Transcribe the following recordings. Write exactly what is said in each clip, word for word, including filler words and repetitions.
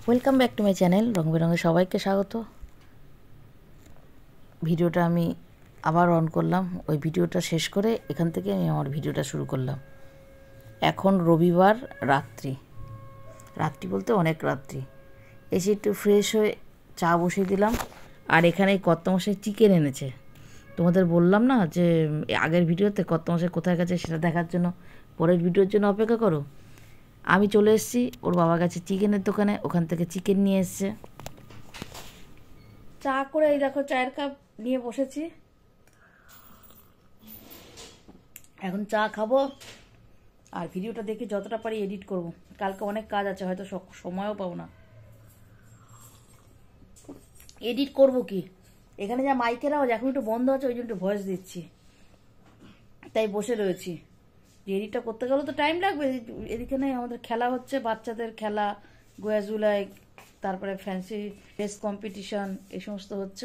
Welcome back to my channel রং বেরঙে সবাইকে স্বাগত। ভিডিওটা আমি আবার অন করলাম, ওই ভিডিওটা শেষ করে এখান থেকে আমি আমার ভিডিওটা শুরু করলাম। এখন রবিবার রাত্রি, রাত্রি বলতে অনেক রাত্রি। এসে একটু ফ্রেশ হয়ে চা বসিয়ে দিলাম। আর এখানে কর্তামশাই চিকেন এনেছে। তোমাদের বললাম না যে আগের ভিডিওতে কর্তামশাই কোথায় গেছে সেটা দেখার জন্য পরের ভিডিওর জন্য অপেক্ষা করো। আমি চলে এসেছি ওর বাবা গেছে চিকেনের দোকানে, ওখান থেকে চিকেন নিয়ে এসছে। চা করে এই দেখো চায়ের কাপ নিয়ে বসেছি, এখন চা খাবো আর ভিডিওটা দেখে যতটা পারি এডিট করব। কালকে অনেক কাজ আছে, হয়তো সময়ও পাবো না। এডিট করব কি, এখানে যা মাইকের আওয়াজ এখন একটু বন্ধ আছে, ওই জন্য একটু ভয়েস দিচ্ছি, তাই বসে রয়েছি। এডিটটা করতে গেলে তো টাইম লাগবে। এদিকে আমাদের খেলা হচ্ছে, বাচ্চাদের খেলা, গোয়াজুলাই, তারপরে ফ্যান্সি ড্রেস কম্পিটিশন, এই সমস্ত হচ্ছে।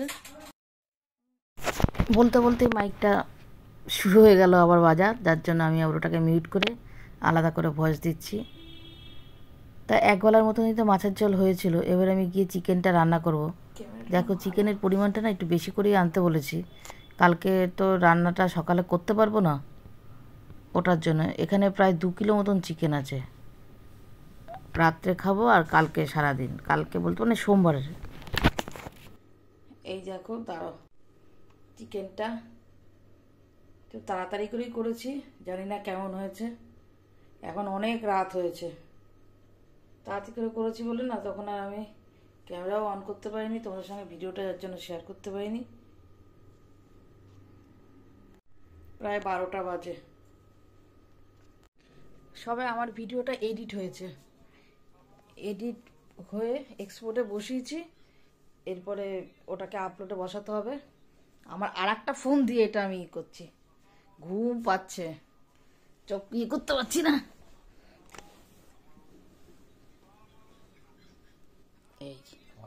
বলতে বলতে মাইকটা শুরু হয়ে গেল আবার বাজা, যার জন্য আমি আবার ওটাকে মিউট করে আলাদা করে ভয়েস দিচ্ছি। তা এক গলার মতনই তো মাছের ঝোল হয়েছিল। এবার আমি গিয়ে চিকেনটা রান্না করব। দেখো চিকেনের পরিমাণটা না একটু বেশি করেই আনতে বলেছি, কালকে তো রান্নাটা সকালে করতে পারবো না, ওটার জন্য এখানে প্রায় দু কিলো মতন চিকেন আছে। রাত্রে খাবো আর কালকে সারাদিন, কালকে বলতে মানে সোমবারের। এই দেখো দাঁড়ো, চিকেনটা একটু তাড়াতাড়ি করেই করেছি, জানি না কেমন হয়েছে। এখন অনেক রাত হয়েছে, তাড়াতাড়ি করে করেছি বলে না তখন আর আমি ক্যামেরাও অন করতে পারিনি, তোমাদের সঙ্গে ভিডিওটা যার জন্য শেয়ার করতে পারিনি। প্রায় বারোটা বাজে, সবে আমার ভিডিওটা এডিট হয়েছে, এডিট হয়ে এক্সপোর্টে বসিয়েছি, এরপরে ওটাকে আপলোডে বসাতে হবে। আমার আর একটা ফোন দিয়ে এটা আমি ই করছি, ঘুম পাচ্ছে, চোখ ইয়ে করতে পারছি না। এই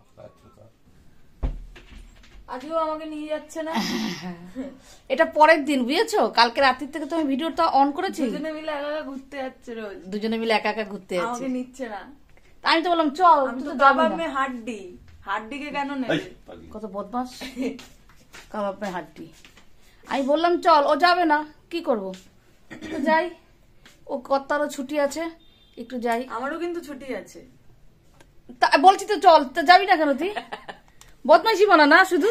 আজকেও আমাকে নিয়ে যাচ্ছে না। এটা পরের দিন বুঝেছো, কালকে রাত্রির থেকে তো আমি ভিডিওটা অন করেছি। দুজনে মিলে একা একা ঘুরতে যাচ্ছে রোজ, দুজনে মিলে একা একা ঘুরতে যাচ্ছে, আমাকে নিচ্ছে না। আমি তো বললাম চল, আমি তো কাবাব মে হাড্ডি, হাড্ডিকে কেন নেবে? কত বদমাস কাবাব মে হাড্ডি। আমি বললাম চল, ও যাবে না, কি করব, তো যাই, ও কর্তারও ছুটি আছে, একটু যাই। আমারও কিন্তু ছুটি আছে, তা বলছি তো চল, তো যাবি না কেন তুই? বদমাইশি বানা না শুধু।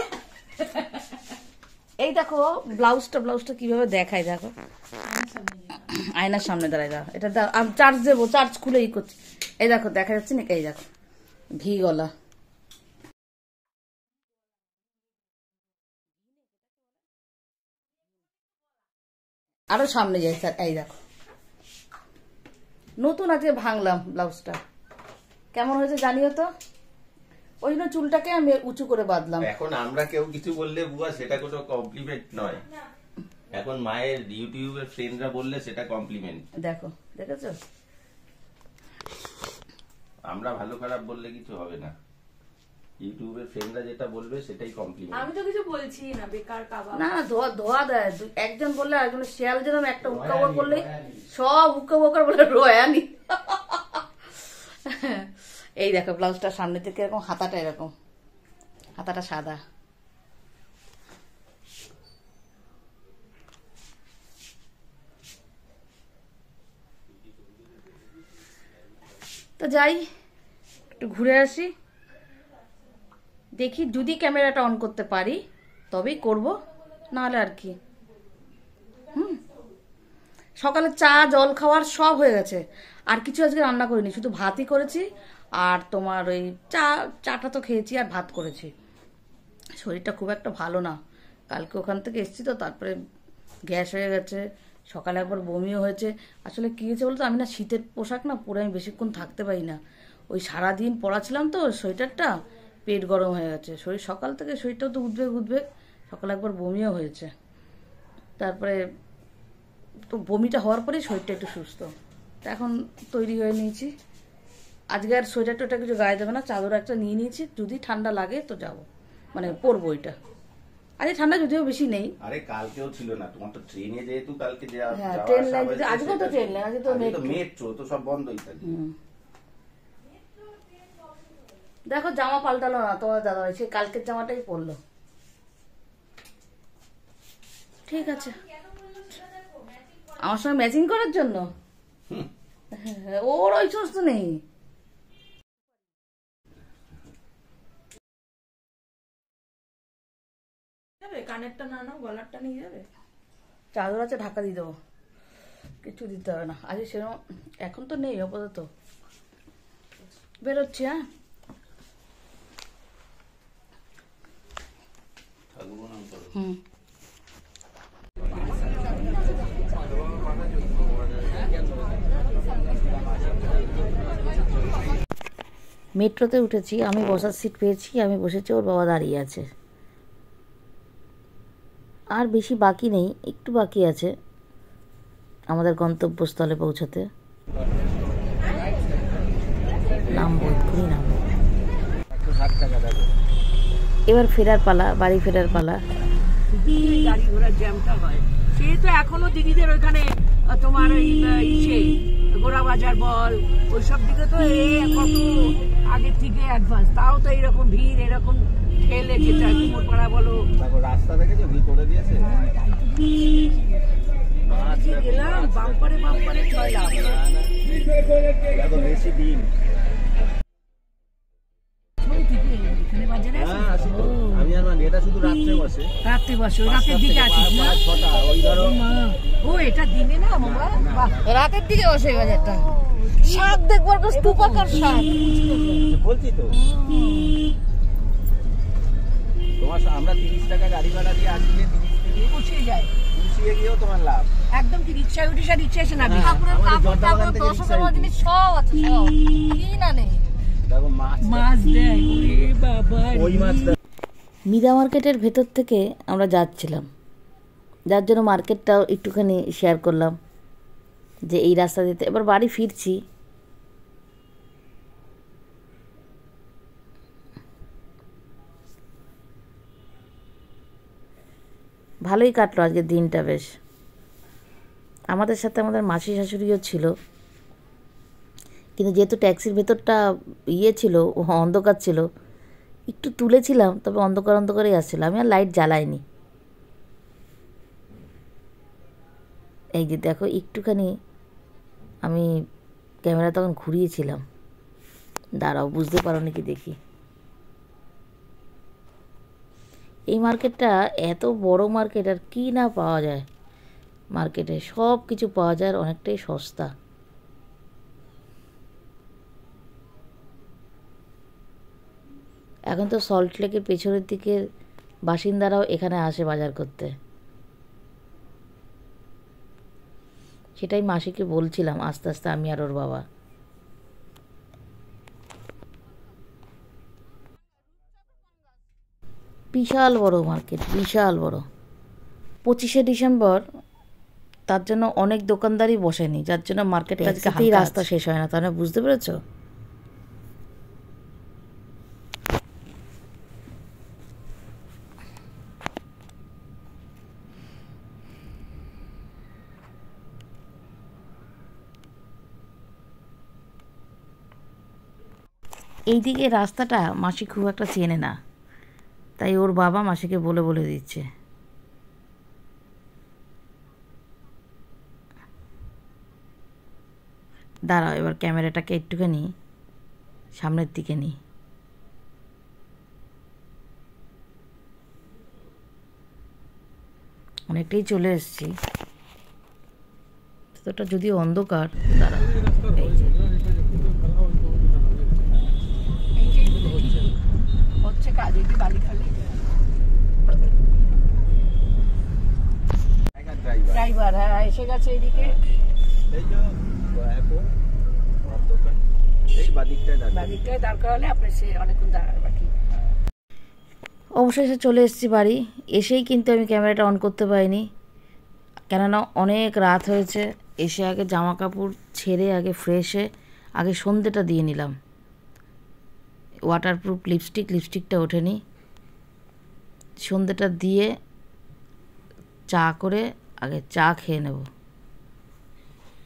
এই দেখো ব্লাউজটা, ব্লাউজটা কিভাবে দেখাই দেখো, আয়নার সামনে দাঁড়াই দাও, এটা আমি চার্জ দেবো, চার্জ খুলে ই করছি। এই দেখো দেখা যাচ্ছে না, এই দেখো ভি গলা, আরো সামনে যাই স্যার। এই দেখো নতুন আজকে ভাঙলাম ব্লাউজটা, কেমন হয়েছে জানিও তো। ওই জন্য চুলটাকে আমি উঁচু করে বাঁধলাম। এখন আমরা কেউ কিছু বললে বুয়া সেটা কোনো কমপ্লিমেন্ট নয়, এখন মায়ের ইউটিউবের ফ্রেন্ডরা বললে সেটা কমপ্লিমেন্ট। দেখো দেখেছো, আমরা ভালো খারাপ বললে কিছু হবে না, ইউটিউবের ফ্রেন্ডরা যেটা বলবে সেটাই কমপ্লিমেন্ট। আমি তো কিছু বলছি না, বেকার কাবাব না ধোয়া ধোয়া দেয়, একজন বললে একজন শেয়াল যেরকম একটা উক্কা বোকা করলে সব উক্কা বোকার বলে রয়ানি। এই দেখো ব্লাউজটা সামনে থেকে এরকম, হাতাটা এরকম, হাতাটা সাদা। তো যাই একটু ঘুরে আসি, দেখি যদি ক্যামেরাটা অন করতে পারি তবেই করব, নাহলে আর কি। হুম সকালে চা জল খাওয়ার সব হয়ে গেছে, আর কিছু আজকে রান্না করিনি, শুধু ভাতই করেছি। আর তোমার ওই চা চাটা তো খেয়েছি, আর ভাত করেছি। শরীরটা খুব একটা ভালো না, কালকে ওখান থেকে এসেছি তো, তারপরে গ্যাস হয়ে গেছে, সকালে একবার বমিও হয়েছে। আসলে কী হয়েছে বলতো, আমি না শীতের পোশাক না পরে আমি বেশিক্ষণ থাকতে পারি না, ওই সারাদিন পরাছিলাম তো সোয়েটারটা, পেট গরম হয়ে গেছে শরীর, সকাল থেকে শরীরটাও তো উদ্বেগ উদ্বেগ, সকালে একবার বমিও হয়েছে। তারপরে তো বমিটা হওয়ার পরেই শরীরটা একটু সুস্থ, তা এখন তৈরি হয়ে নিয়েছি। আজকে আর সোয়েটার টোয়েটার কিছু গায়ে দেবে না, চাদর একটা নিয়ে নিয়েছি, যদি ঠান্ডা লাগে তো যাবো, মানে পরবো এটা। আরে ঠান্ডা যদিও বেশি নেই, আরে কালকেও ছিল না, তোমার তো ট্রেনে যেহেতু কালকে হ্যাঁ ট্রেন লাইন, আজকেও তো ট্রেন লাইন, আজকে তো মেট্রো তো সব বন্ধই থাকে। দেখো জামা পাল্টালো না তোমার দাদাভাই, সে কালকের জামাটাই পরলো। ঠিক আছে, আমার সঙ্গে ম্যাচিং করার জন্য। ওর ওই সমস্ত নেই। যাবে কানেরটা না নাও, গলারটা নিয়ে যাবে। চাদর আছে, ঢাকা দিয়ে দেবো, কিছু দিতে হবে না আজ সেরকম। এখন তো নেই আপাতত, বেরোচ্ছি। হ্যাঁ, হুম। মেট্রোতে উঠেছি, আমি বসার সিট পেয়েছি, আমি বসেছি, ওর বাবা দাঁড়িয়ে আছে। আর বেশি বাকি নেই, একটু বাকি আছে আমাদের গন্তব্যস্থলে পৌঁছাতে। নামবো, এক্ষুনি নামবো। এবার ফেরার পালা, বাড়ি ফেরার পালা। গাড়ি ঘোড়ার জ্যামটা হয়, সে তো এখনো দিদিদের ওইখানে তোমার ওই ইসে গোড়া বাজার বল ওইসব দিকে তো কত আগের থেকে অ্যাডভান্স, তাও তো এইরকম ভিড়, এরকম ঠেলে যেটা কুমোরপাড়া বলো, রাস্তা থেকে যে ভিড় করে দিয়েছে। গেলাম বাম্পারে বাম্পারে ছয় লাখ বেশি দিন আমি আর মানে এটা শুধু রাত্রে বসে, রাত্রে বসে, রাতের দিকে আছিস না? ছটা ওই ধরো। ও এটা দিনে না মামা, রাতের দিকে বসে গেছে একটা শাক দেখবার, স্তূপাকার শাক বলছি তো তোমার। আমরা তিরিশ টাকা গাড়ি ভাড়া দিয়ে আসলে তিরিশ থেকে পৌঁছে যায়, পুষিয়ে গিয়েও তোমার লাভ। একদম কি রিক্সায় উঠিস আর রিক্সা এসে নাবি। সব আছে, কি না নেই। দেখো মাছ মাছ দেয়, ওরে বাবা, ওই মাছ মিরা মার্কেটের ভেতর থেকে আমরা যাচ্ছিলাম, যার জন্য মার্কেটটাও একটুখানি শেয়ার করলাম যে এই রাস্তা দিতে। এবার বাড়ি ফিরছি। ভালোই কাটলো আজকের দিনটা বেশ। আমাদের সাথে আমাদের মাসি শাশুড়িও ছিল, কিন্তু যেহেতু ট্যাক্সির ভেতরটা ইয়ে ছিল, অন্ধকার ছিল, একটু তুলেছিলাম, তবে অন্ধকার অন্ধকারই আসছিল, আমি আর লাইট জ্বালাইনি। এই যে দেখো একটুখানি আমি ক্যামেরা তখন ঘুরিয়েছিলাম, দাঁড়াও বুঝতে পারো নাকি দেখি। এই মার্কেটটা এত বড় মার্কেট, আর কি না পাওয়া যায় মার্কেটে, সব কিছু পাওয়া যায়, আর অনেকটাই সস্তা। এখন তো সল্টলেকের পেছনের দিকের বাসিন্দারাও এখানে আসে বাজার করতে। সেটাই মাসিকে বলছিলাম আস্তে আস্তে, আমি আর ওর বাবা। বিশাল বড় মার্কেট, বিশাল বড়। পঁচিশে ডিসেম্বর, তার জন্য অনেক দোকানদারই বসেনি, যার জন্য মার্কেট আজকেই রাস্তা শেষ হয় না, তাহলে বুঝতে পেরেছো? এইদিকে রাস্তাটা মাসি খুব একটা চেনে না, তাই ওর বাবা মাসিকে বলে বলে দিচ্ছে। দাঁড়াও, এবার ক্যামেরাটাকে একটুখানি সামনের দিকে নিই। অনেকটাই চলে এসেছি, তোটা যদিও অন্ধকার। দাঁড়াও, এই যে হচ্ছে কাজ, এই বালি খালি ড্রাইভার, হ্যাঁ এসে গেছে এদিকে। এই যে দোকান এই বাদিকটায় দাঁড়ায়, বাদিকটায় দাঁড় করালে আপনার সে অনেকক্ষণ দাঁড়াবে বাকি। অবশেষে চলে এসেছি বাড়ি। এসেই কিন্তু আমি ক্যামেরাটা অন করতে পারিনি, কেননা অনেক রাত হয়েছে। এসে আগে জামা কাপড় ছেড়ে আগে ফ্রেশে আগে সন্ধেটা দিয়ে নিলাম। ওয়াটারপ্রুফ লিপস্টিক, লিপস্টিকটা ওঠেনি। সন্ধেটা দিয়ে চা করে আগে চা খেয়ে নেব।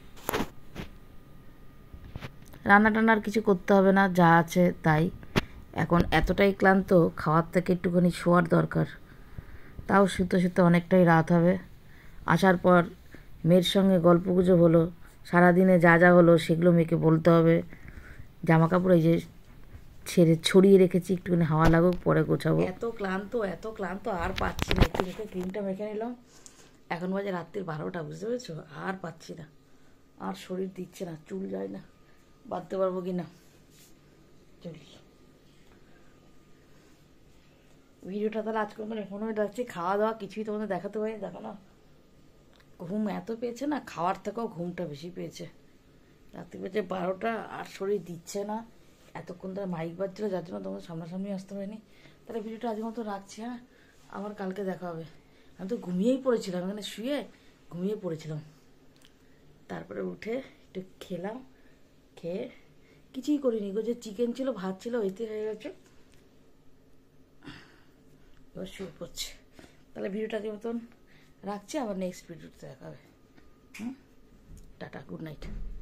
রান্না টান্নার কিছু করতে হবে না, যা আছে তাই। এখন এতটাই ক্লান্ত, খাওয়ার থেকে একটুখানি শোয়ার দরকার। তাও শুতে শুতে অনেকটাই রাত হবে। আসার পর মেয়ের সঙ্গে গল্প গুজব হলো, সারাদিনে যা যা হলো সেগুলো মেয়েকে বলতে হবে। জামা কাপড় এই যে ছেড়ে ছড়িয়ে রেখেছি, একটুখানি হাওয়া লাগুক, পরে গোছাবো। এত ক্লান্ত এত ক্লান্ত আর পাচ্ছি না। একটু মুখে ক্রিমটা মেখে নিলাম, এখন বাজে রাত্রির বারোটা, বুঝতে পেরেছো? আর পাচ্ছি না, আর শরীর দিচ্ছে না, চুল যায় না, বাঁধতে পারবো কি না। চলি, ভিডিওটা তাহলে আজকে মনে এখনো রাখছি। খাওয়া দাওয়া কিছুই তোমাদের দেখাতে পারি, দেখো না। ঘুম এত পেয়েছে না, খাওয়ার থেকেও ঘুমটা বেশি পেয়েছে। রাত্রি বেজে বারোটা, আর শরীর দিচ্ছে না। এতক্ষণ ধরে মাইক বাজছিল, যার জন্য তোমাদের সামনাসামনি আসতে পারিনি। তাহলে ভিডিওটা আজকের মতো রাখছি, হ্যাঁ, আবার কালকে দেখা হবে। আমি তো ঘুমিয়েই পড়েছিলাম, এখানে শুয়ে ঘুমিয়ে পড়েছিলাম। তারপরে উঠে একটু খেলাম, খেয়ে কিছুই করিনি গো, যে চিকেন ছিল ভাত ছিল ওইতে হয়ে গেছে। এবার শুয়ে পড়ছে। তাহলে ভিডিওটা আজকের মতন রাখছি, আবার নেক্সট ভিডিওতে দেখা হবে। Hmm, tata, good night.